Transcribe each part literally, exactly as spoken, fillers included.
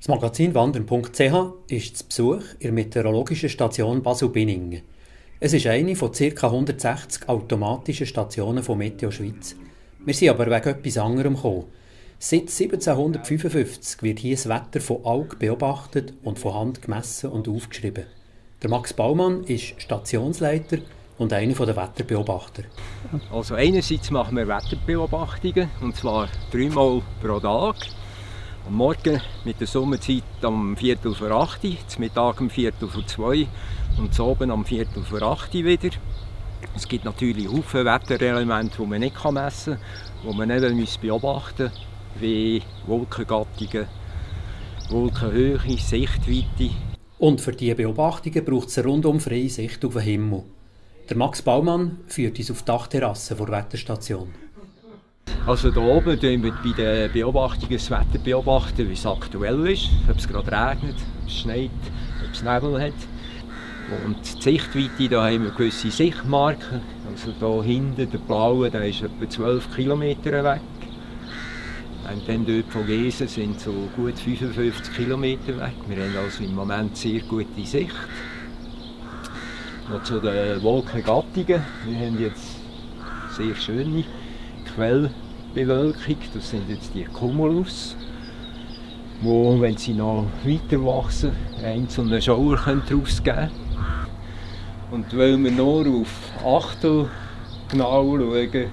Das Magazin Wandern punkt c h ist zu Besuch in der Meteorologischen Station Basel-Binningen. Es ist eine von ca. hundertsechzig automatischen Stationen von Meteo Schweiz. Wir sind aber wegen etwas anderem gekommen. Seit siebzehnhundertfünfundfünfzig wird hier das Wetter von Auge beobachtet und von Hand gemessen und aufgeschrieben. Der Max Baumann ist Stationsleiter und einer der Wetterbeobachter. Also einerseits machen wir Wetterbeobachtungen, und zwar dreimal pro Tag. Am Morgen mit der Sommerzeit am Viertel vor acht, zum Mittag am Viertel vor zwei und zu oben am Viertel vor acht wieder. Es gibt natürlich viele Wetterelemente, die man nicht messen kann, die man nicht beobachten muss, wie Wolkengattungen, Wolkenhöhe, Sichtweite. Und für diese Beobachtungen braucht es eine rundum freie Sicht auf den Himmel. Der Max Baumann führt uns auf die Dachterrasse der Wetterstation. Also hier oben beobachten wir bei den Beobachtungen das Wetter beobachten, wie es aktuell ist, ob es gerade regnet, ob es schneit, ob es Nebel hat. Und die Sichtweite, da haben wir gewisse Sichtmarken. Also hier hinten, der blaue, der ist etwa zwölf Kilometer weg. Und dann dort von Gesen sind so gut fünfundfünfzig Kilometer weg. Wir haben also im Moment sehr gute Sicht. Noch zu den Wolkengattungen. Wir haben jetzt sehr schöne Quellbewölkung. Das sind jetzt die Cumulus, wo, wenn sie noch weiter wachsen, einzelne Schauer daraus geben können. Und weil wir nur auf Achtel genau schauen,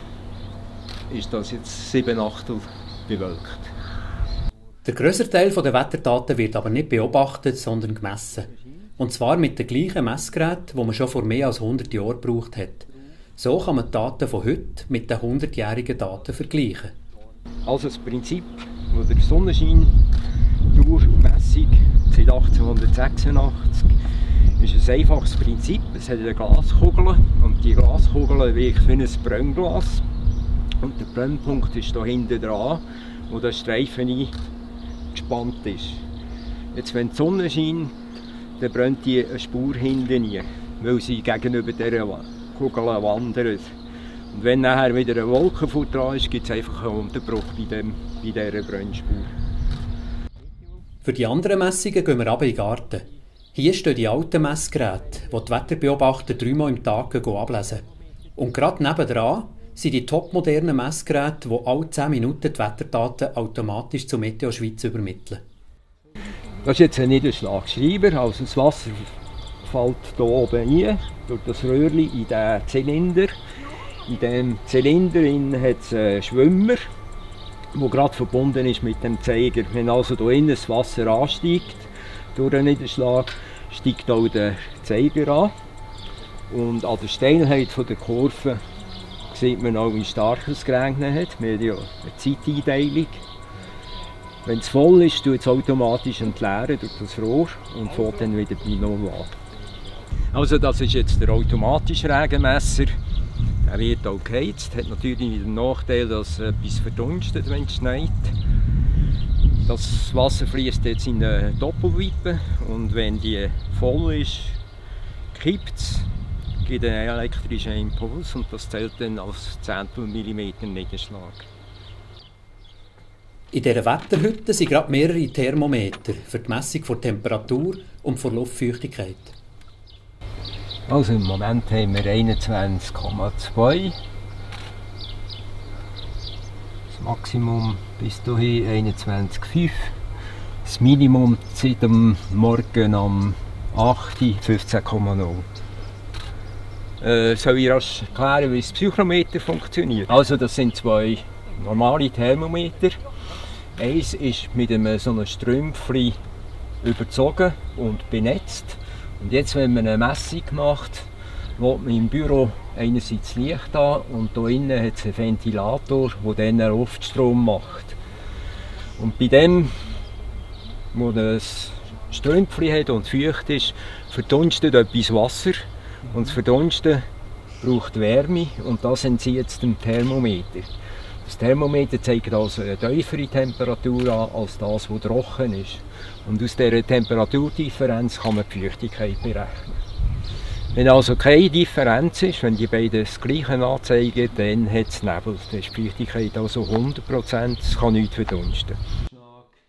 ist das jetzt sieben Achtel bewölkt. Der grössere Teil der Wetterdaten wird aber nicht beobachtet, sondern gemessen. Und zwar mit den gleichen Messgeräten, die man schon vor mehr als hundert Jahren gebraucht hat. So kann man die Daten von heute mit den hundertjährigen Daten vergleichen. Also das Prinzip, wo der Sonnenschein Durchmessung seit achtzehnhundertsechsundachtzig ist ein einfaches Prinzip. Es hat eine Glaskugel und die Glaskugel wirkt wie ein Brennglas. Und der Brennpunkt ist hier hinten dran, wo der Streifen gespannt ist. Jetzt, wenn die Sonne scheint, dann brennt die eine Spur hinten nie, weil sie gegenüber dieser Kugel wandert. Und wenn nachher wieder eine Wolke vor dran ist, gibt es einfach einen Unterbruch bei, dem, bei dieser Brennspur. Für die anderen Messungen gehen wir runter in den Garten. Hier stehen die alten Messgeräte, die die Wetterbeobachter dreimal im Tag ablesen. Und gerade nebendran sind die topmodernen Messgeräte, die alle zehn Minuten die Wetterdaten automatisch zu Meteo Schweiz übermitteln. Das ist jetzt ein Niederschlagschreiber, also das Wasser fällt hier oben rein, durch das Röhrchen in den Zylinder. In diesem Zylinder hat es einen Schwimmer, der gerade verbunden ist mit dem Zeiger. Wenn also hier innen das Wasser ansteigt, durch den Niederschlag, steigt auch der Zeiger an. Und an der Steilheit der Kurve sieht man auch, wie stark es geregnet hat. Wir haben ja eine Zeiteinteilung. Wenn es voll ist, tut es automatisch entleeren durch das Rohr und fährt dann wieder bei Null an. Also das ist jetzt der automatische Regenmesser. Er wird auch geheizt. Hat natürlich den Nachteil, dass etwas verdunstet, wenn es schneit. Das Wasser fließt jetzt in eine Doppelwippe und wenn die voll ist, kippt es, gibt einen elektrischen Impuls und das zählt dann als Zehntel Millimeter Niederschlag. In dieser Wetterhütte sind gerade mehrere Thermometer für die Messung der Temperatur und der Luftfeuchtigkeit. Also im Moment haben wir einundzwanzig Komma zwei. Das Maximum bis dahin einundzwanzig Komma fünf. Das Minimum seit dem Morgen um acht Uhr fünfzehn Komma null. Äh, soll ich rasch erklären, wie das Psychrometer funktioniert? Also das sind zwei normale Thermometer. Eins ist mit einem so einem Strümpfchen überzogen und benetzt. Und jetzt, wenn man eine Messung macht, lässt man im Büro einerseits Licht an und hier innen hat es einen Ventilator, der dann einen Luftstrom macht. Und bei dem, wo das Strümpfchen hat und feucht ist, verdunstet etwas Wasser. Und das Verdunsten braucht Wärme und das entzieht es dem Thermometer. Das Thermometer zeigt also eine tiefere Temperatur an als das, was trocken ist. Und aus dieser Temperaturdifferenz kann man die Feuchtigkeit berechnen. Wenn also keine Differenz ist, wenn die beiden das Gleiche anzeigen, dann hat es Nebel. Dann ist die Feuchtigkeit also hundert Prozent, es kann nichts verdunsten.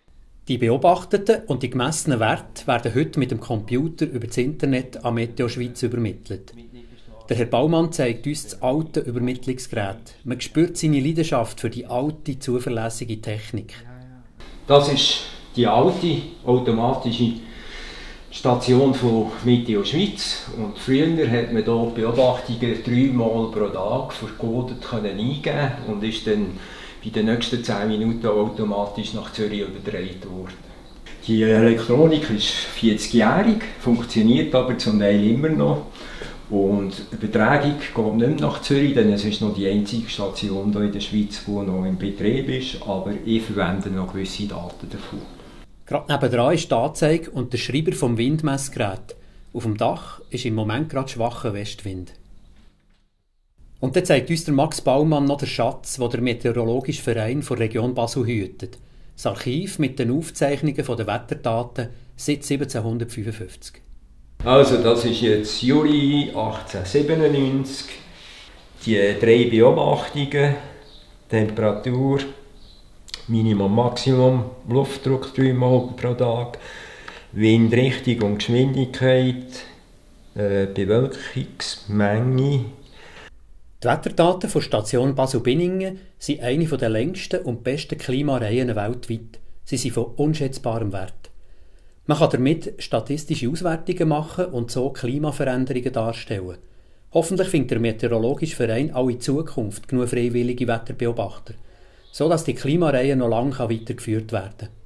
Die beobachteten und die gemessenen Werte werden heute mit dem Computer über das Internet an Meteo Schweiz übermittelt. Der Herr Baumann zeigt uns das alte Übermittlungsgerät. Man spürt seine Leidenschaft für die alte, zuverlässige Technik. Das ist die alte automatische Station von Meteo Schweiz. Und früher hat man hier Beobachtungen dreimal pro Tag vercodet eingeben und ist dann bei den nächsten zehn Minuten automatisch nach Zürich übertragen worden. Die Elektronik ist vierzigjährig, funktioniert aber zum Teil immer noch. Und die Übertragung geht nicht mehr nach Zürich, denn es ist noch die einzige Station hier in der Schweiz, die noch in Betrieb ist, aber ich verwende noch gewisse Daten davon. Gerade nebenan ist die Anzeige und der Schreiber vom Windmessgerät. Auf dem Dach ist im Moment gerade schwacher Westwind. Und dann zeigt uns der Max Baumann noch den Schatz, den der Meteorologische Verein der Region Basel hütet. Das Archiv mit den Aufzeichnungen der Wetterdaten seit siebzehnhundertfünfundfünfzig. Also das ist jetzt Juli achtzehnhundertsiebenundneunzig. Die drei Beobachtungen, Temperatur, Minimum, Maximum, Luftdruck dreimal pro Tag, Windrichtung und Geschwindigkeit, äh, Bewölkungsmenge. Die Wetterdaten der Station Basel-Binningen sind eine der längsten und besten Klimareihen weltweit. Sie sind von unschätzbarem Wert. Man kann damit statistische Auswertungen machen und so Klimaveränderungen darstellen. Hoffentlich findet der Meteorologische Verein auch in Zukunft genug freiwillige Wetterbeobachter, sodass die Klimareihe noch lange weitergeführt werden kann.